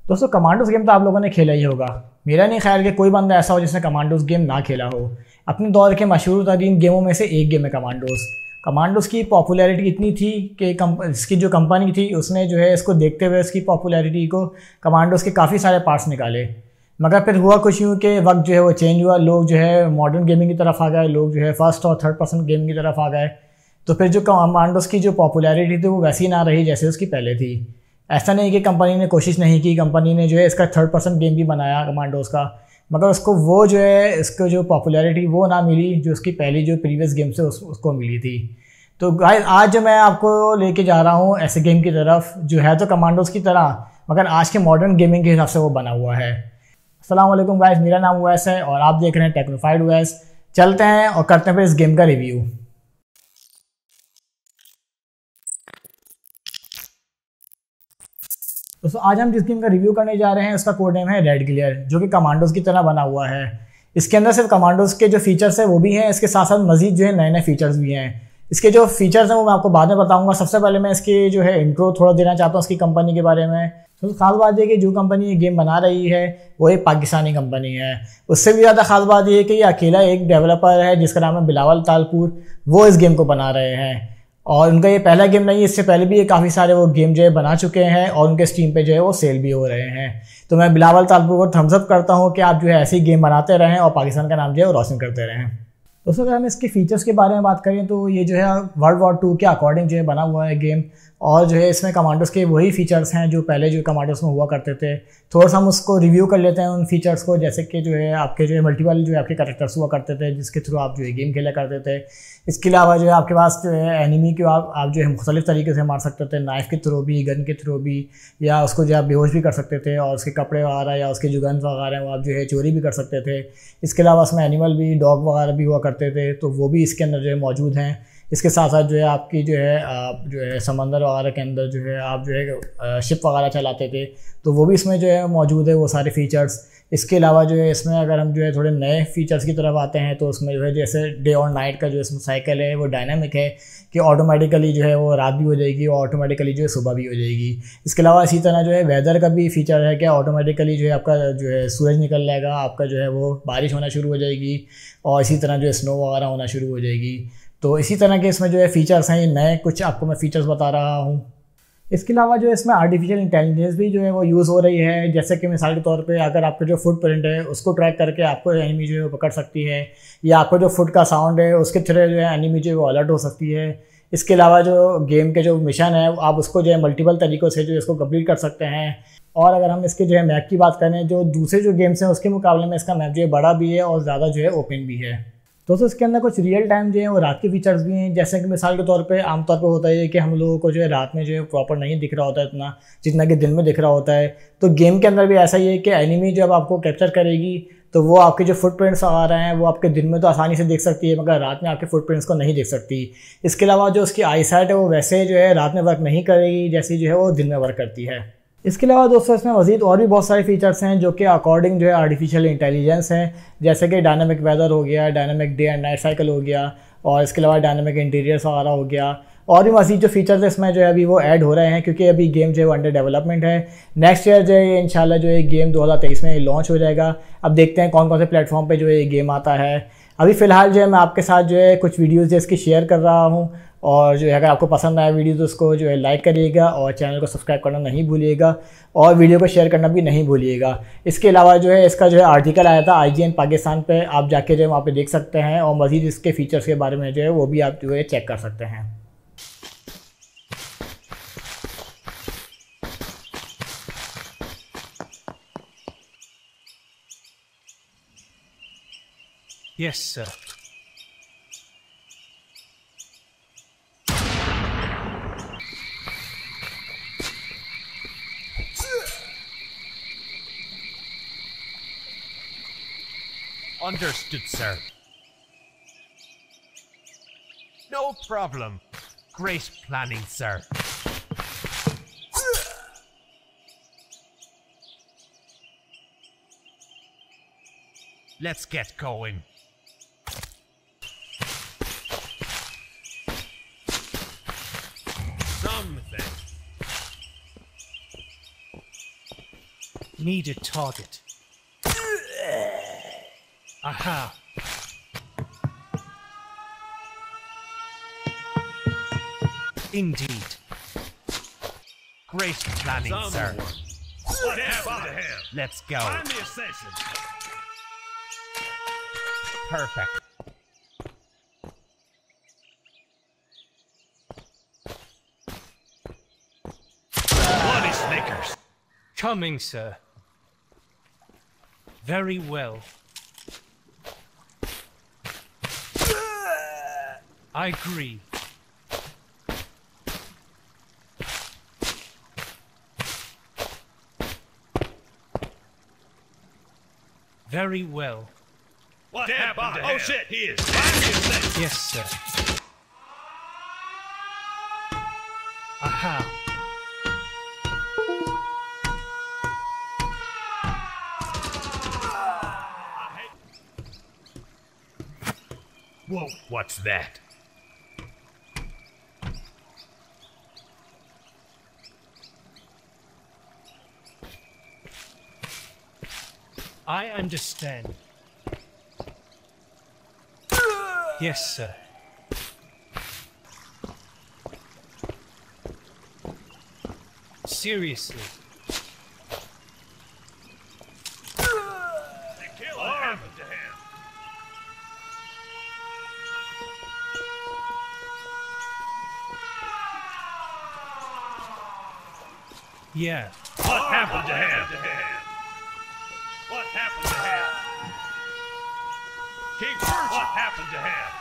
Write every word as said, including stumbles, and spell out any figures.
दोस्तों commandos game तो आप लोगों ने खेला ही होगा। मेरा नहीं ख्याल कि कोई बंदा ऐसा हो जिसने कमांडोस गेम ना खेला हो। अपने दौर के मशहूर तरीन गेमों में से एक गेम है कमांडोस। कमांडोस की पॉपुलैरिटी इतनी थी कि इसकी जो कंपनी थी उसने जो है इसको देखते हुए इसकी पॉपुलैरिटी को कमांडोस के काफ़ी सारे पार्ट्स निकाले। मगर फिर हुआ कुछ यूँ कि वक्त जो है वो चेंज हुआ, लोग जो है मॉडर्न गेमिंग की तरफ आ गए, लोग जो है फर्स्ट और थर्ड पर्सन गेमिंग की तरफ आ गए। तो फिर जो कमांडोस की जो पॉपुलैरिटी थी वो वैसी ना रही जैसे उसकी पहले थी। ऐसा नहीं कि कंपनी ने कोशिश नहीं की, कंपनी ने जो है इसका थर्ड पर्सन गेम भी बनाया कमांडोस का, मगर उसको वो जो है इसको जो पॉपुलैरिटी वो ना मिली जो उसकी पहली जो प्रीवियस गेम से उस, उसको मिली थी। तो गाइस आज जो मैं आपको लेके जा रहा हूँ ऐसे गेम की तरफ जो है तो कमांडोस की तरह मगर आज के मॉडर्न गेमिंग के हिसाब से वो बना हुआ है। अस्सलाम वालेकुम गाइस, मेरा नाम उवैस है और आप देख रहे हैं टेक्नोफाइड उवैस। चलते हैं और करते हैं फिर इस गेम का रिव्यू। दोस्तों आज हम जिस गेम का रिव्यू करने जा रहे हैं उसका कोड नेम है रेड ग्लेयर, जो कि कमांडोस की तरह बना हुआ है। इसके अंदर सिर्फ कमांडोस के जो फीचर्स हैं वो भी हैं, इसके साथ साथ मजीद जो है नए नए फीचर्स भी हैं। इसके जो फीचर्स हैं वो मैं आपको बाद में बताऊंगा। सबसे पहले मैं इसकी जो है इंट्रो थोड़ा देना चाहता हूँ इसकी कंपनी के बारे में। तो खास बात यह कि जो कंपनी ये गेम बना रही है वो एक पाकिस्तानी कंपनी है। उससे भी ज़्यादा खास बात यह है कि ये अकेला एक डेवलपर है जिसका नाम है बिलावल तालपुर, वो इस गेम को बना रहे हैं। और उनका ये पहला गेम नहीं, इससे पहले भी ये काफ़ी सारे वो गेम जो है बना चुके हैं और उनके स्टीम पे जो है वो सेल भी हो रहे हैं। तो मैं बिलावल तालपुर को थम्स अप करता हूँ कि आप जो है ऐसे ही गेम बनाते रहें और पाकिस्तान का नाम जो है वो रोशन करते रहें। दोस्तों अगर हम इसके फीचर्स के बारे में बात करें तो ये जो है वर्ल्ड वॉर टू के अकॉर्डिंग जो है बना हुआ है गेम, और जो है इसमें कमांडोस के वही फीचर्स हैं जो पहले जो कमांडोस में हुआ करते थे। थोड़ा सा हम उसको रिव्यू कर लेते हैं उन फीचर्स को, जैसे कि जो है आपके जो है मल्टीपल जो है आपके कैरेक्टर्स हुआ करते थे जिसके थ्रू आप जो है गेम खेला करते थे। इसके अलावा जो है आपके पास जो है एनिमी को आप आप जो है मुख्तलिफ तरीके से मार सकते थे, नाइफ के थ्रू भी, गन के थ्रू भी, या उसको जो आप बेहोश भी कर सकते थे और उसके कपड़े वगैरह या उसके जो गन्स वगैरह हैं वो आप जो है चोरी भी कर सकते थे। इसके अलावा उसमें एनिमल भी, डॉग वगैरह भी हुआ करते थे, तो वो भी इसके अंदर जो है मौजूद हैं। इसके साथ साथ जो है आपकी जो है आप जो है समंदर वगैरह के अंदर जो है आप जो है शिप वगैरह चलाते थे, तो वो भी इसमें जो है मौजूद है वो सारे फीचर्स। इसके अलावा जो है इसमें अगर हम जो है थोड़े नए फीचर्स की तरफ आते हैं तो उसमें जो है जैसे डे और नाइट का जो इसमें साइकिल है वो डायनामिक है कि ऑटोमेटिकली जो है वो रात भी हो जाएगी और ऑटोमेटिकली जो है सुबह भी हो जाएगी। इसके अलावा इसी तरह जो है वेदर का भी फीचर है कि ऑटोमेटिकली जो है आपका जो है सूरज निकल जाएगा, आपका जो है वो बारिश होना शुरू हो जाएगी और इसी तरह जो है स्नो वगैरह होना शुरू हो जाएगी। तो इसी तरह के इसमें जो है फीचर्स हैं, ये नए कुछ आपको मैं फीचर्स बता रहा हूँ। इसके अलावा जो है इसमें आर्टिफिशियल इंटेलिजेंस भी जो है वो यूज़ हो रही है, जैसे कि मिसाल के तौर पे अगर आपका जो फुट प्रिंट है उसको ट्रैक करके आपको एनिमी जो है वो पकड़ सकती है, या आपको जो फुट का साउंड है उसके थ्रू जो है एनिमी जो है वो अलर्ट हो सकती है। इसके अलावा जो गेम के जो मिशन है आप उसको जो है मल्टीपल तरीक़ों से जो है इसको कंप्लीट कर सकते हैं। और अगर हम इसके जो है मैप की बात करें, जो दूसरे जो गेम्स हैं उसके मुकाबले में इसका मैप जो है बड़ा भी है और ज़्यादा जो है ओपन भी है। दोस्तों इसके अंदर कुछ रियल टाइम जो है वो रात के फीचर्स भी हैं, जैसे कि मिसाल के तौर पे आमतौर पे होता है कि हम लोगों को जो है रात में जो है प्रॉपर नहीं दिख रहा होता है इतना जितना कि दिन में दिख रहा होता है। तो गेम के अंदर भी ऐसा ही है कि एनिमी जब आपको कैप्चर करेगी तो वो आपके जो फुटप्रिंट्स आ रहे हैं वो आपके दिन में तो आसानी से देख सकती है, मगर रात में आपके फुटप्रिंट्स को नहीं देख सकती। इसके अलावा जो उसकी आई साइट है वो वैसे जो है रात में वर्क नहीं करेगी जैसी जो है वो दिन में वर्क करती है। इसके अलावा दोस्तों इसमें मज़ीद और भी बहुत सारे फीचर्स हैं जो कि अकॉर्डिंग जो है आर्टिफिशियल इंटेलिजेंस हैं, जैसे कि डायनामिक वेदर हो गया, dynamic day and night cycle हो गया, और इसके अलावा डायनामिक इंटीरियर्स वगैरह हो गया। और भी मज़ीद जो फीचर्स इसमें जो है अभी वो ऐड हो रहे हैं क्योंकि अभी गेम जो है अंडर डेवलपमेंट है। नेक्स्ट ईयर जो है इंशाल्लाह जो है गेम दो हज़ार तेईस में लॉन्च हो जाएगा। अब देखते हैं कौन कौन से प्लेटफॉर्म पे जो है ये गेम आता है। अभी फ़िलहाल जो है मैं आपके साथ जो है कुछ वीडियोज़ जो इसकी शेयर कर रहा हूँ, और जो है अगर आपको पसंद आया वीडियो तो उसको जो है लाइक करिएगा और चैनल को सब्सक्राइब करना नहीं भूलिएगा और वीडियो को शेयर करना भी नहीं भूलिएगा। इसके अलावा जो है इसका जो है आर्टिकल आया था आई जी एन पाकिस्तान पे, आप जाके जो है वहाँ पे देख सकते हैं और मज़ीद इसके फीचर्स के बारे में जो है वो भी आप जो है चेक कर सकते हैं। Yes, sir. Understood, sir. No problem. Great planning, sir. Let's get going. Something. Need a target. Aha. Indeed. Great planning, Someone. sir. What happened to him? Let's go. Find the assassin. Perfect. Bloody Snickers. Coming, sir. Very well. I agree. Very well. What happened to him? Oh shit, he is. Find the assassin. Yes, sir. Aha. Whoa, what's that? I understand. Yes, sir. Seriously. They kill what happened to him? Yeah. What happened to him? What happened to him? Keep searching. What happened to him?